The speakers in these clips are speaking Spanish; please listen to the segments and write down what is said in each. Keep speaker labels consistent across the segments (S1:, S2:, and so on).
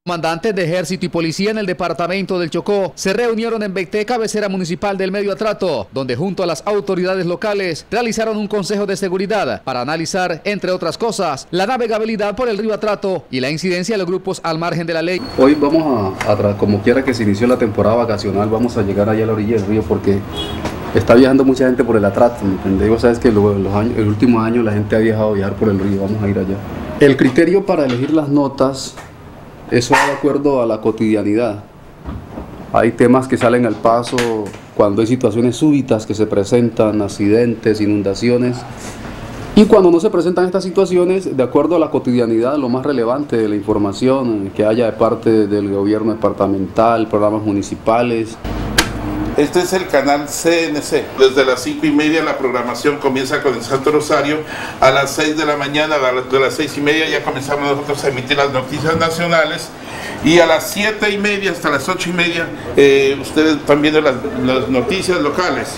S1: Comandantes de Ejército y Policía en el departamento del Chocó se reunieron en Becté, cabecera municipal del Medio Atrato, donde junto a las autoridades locales realizaron un consejo de seguridad para analizar, entre otras cosas, la navegabilidad por el río Atrato y la incidencia de los grupos al margen de la ley.
S2: Hoy vamos como quiera que se inició la temporada vacacional, vamos a llegar allá a la orilla del río porque está viajando mucha gente por el Atrato, ¿me entiendes? Vos sabes que el último año la gente ha viajar por el río, vamos a ir allá. El criterio para elegir las notas, eso va de acuerdo a la cotidianidad. Hay temas que salen al paso cuando hay situaciones súbitas que se presentan, accidentes, inundaciones. Y cuando no se presentan estas situaciones, de acuerdo a la cotidianidad, lo más relevante de la información que haya de parte del gobierno departamental, programas municipales.
S3: Este es el canal CNC. Desde las 5:30 la programación comienza con el Santo Rosario. A las 6 de la mañana, de las 6:30 ya comenzamos nosotros a emitir las noticias nacionales. Y a las 7:30 hasta las 8:30 ustedes están viendo las noticias locales.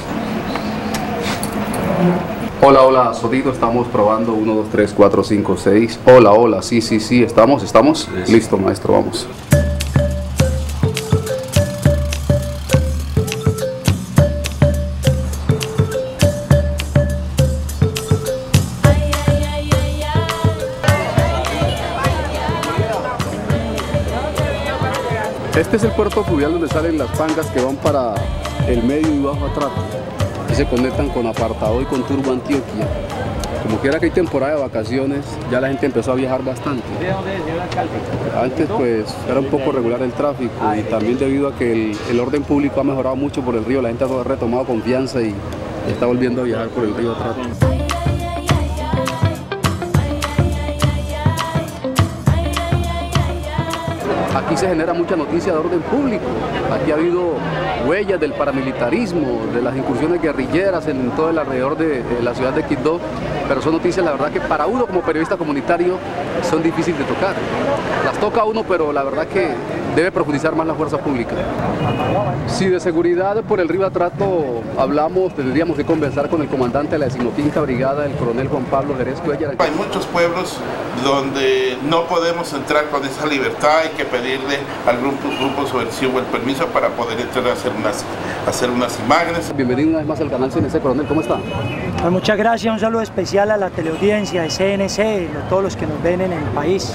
S2: Hola, hola, sonido, estamos probando 1, 2, 3, 4, 5, 6. Hola, hola, sí, estamos. Sí. Listo, maestro, vamos. Este es el puerto fluvial donde salen las pangas que van para el Medio y Bajo Atrato y se conectan con Apartado y con Turbo Antioquia. Como quiera que hay temporada de vacaciones, ya la gente empezó a viajar bastante. Antes pues era un poco regular el tráfico y también debido a que el orden público ha mejorado mucho por el río, la gente ha retomado confianza y está volviendo a viajar por el río Atrato. Aquí se genera mucha noticia de orden público. Aquí ha habido huellas del paramilitarismo, de las incursiones guerrilleras en todo el alrededor de la ciudad de Quibdó, pero son noticias, la verdad, que para uno como periodista comunitario son difíciles de tocar. Las toca uno, pero la verdad que debe profundizar más la fuerza pública. Si de seguridad por el río Atrato hablamos, tendríamos que conversar con el comandante de la 15ª Brigada, el coronel Juan Pablo Jerez Cuellar.
S3: Hay muchos pueblos donde no podemos entrar con esa libertad, hay que pedirle al grupo subversivo el permiso para poder entrar a hacer unas imágenes.
S2: Bienvenido una vez más al canal CNC, coronel, ¿cómo está?
S4: Pues muchas gracias, un saludo especial a la teleaudiencia de CNC, a todos los que nos ven en el país.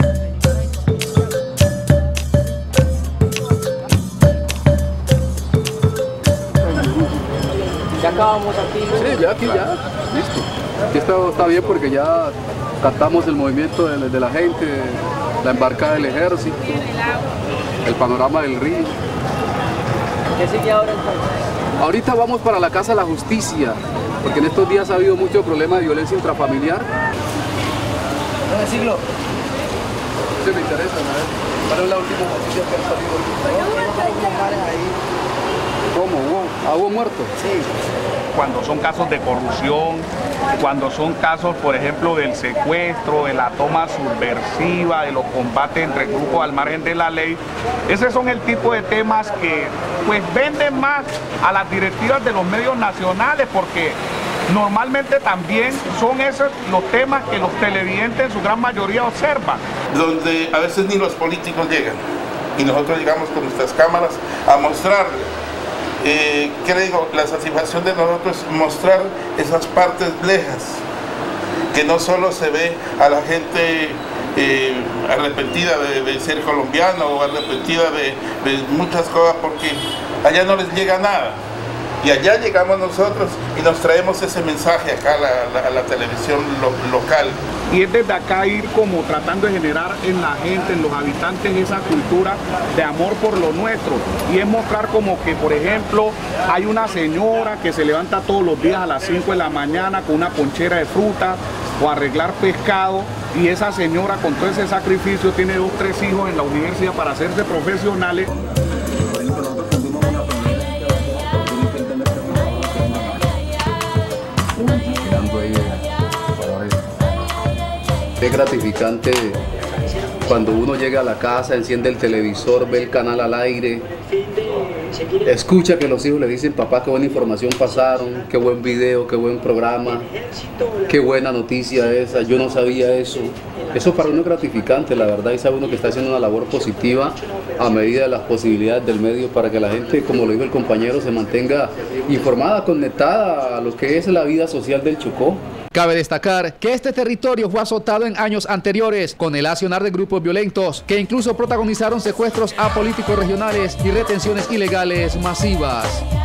S5: Ya acabamos aquí.
S2: Sí, ya, listo. Aquí está bien porque ya captamos el movimiento de la gente, la embarcada del ejército, el panorama del río.
S5: ¿Qué sigue ahora entonces?
S2: Ahorita vamos para la Casa de la Justicia, porque en estos días ha habido mucho problema de violencia intrafamiliar.
S5: ¿Dónde siglo?
S2: Sí, me interesa, ¿no? ¿Cuál es la última noticia que ha salido? ¿Cómo? ¿Hubo muertos?
S5: Sí.
S6: Cuando son casos de corrupción, cuando son casos, por ejemplo, del secuestro, de la toma subversiva, de los combates entre grupos al margen de la ley, esos son el tipo de temas que pues venden más a las directivas de los medios nacionales, porque normalmente también son esos los temas que los televidentes en su gran mayoría observan.
S3: Donde a veces ni los políticos llegan y nosotros llegamos con nuestras cámaras a mostrarle. ¿Qué le digo? La satisfacción de nosotros es mostrar esas partes lejas, que no solo se ve a la gente arrepentida de ser colombiano o arrepentida de muchas cosas, porque allá no les llega nada. Y allá llegamos nosotros y nos traemos ese mensaje acá a la televisión local.
S6: Y es desde acá ir como tratando de generar en la gente, en los habitantes, esa cultura de amor por lo nuestro. Y es mostrar como que, por ejemplo, hay una señora que se levanta todos los días a las 5 de la mañana con una ponchera de fruta o arreglar pescado. Y esa señora con todo ese sacrificio tiene 2 o 3 hijos en la universidad para hacerse profesionales.
S2: Es gratificante cuando uno llega a la casa, enciende el televisor, ve el canal al aire, escucha que los hijos le dicen: papá, qué buena información pasaron, qué buen video, qué buen programa, qué buena noticia esa, yo no sabía eso. Eso para uno es gratificante, la verdad, y sabe uno que está haciendo una labor positiva a medida de las posibilidades del medio para que la gente, como lo dijo el compañero, se mantenga informada, conectada a lo que es la vida social del Chocó.
S1: Cabe destacar que este territorio fue azotado en años anteriores con el accionar de grupos violentos que incluso protagonizaron secuestros a políticos regionales y retenciones ilegales masivas.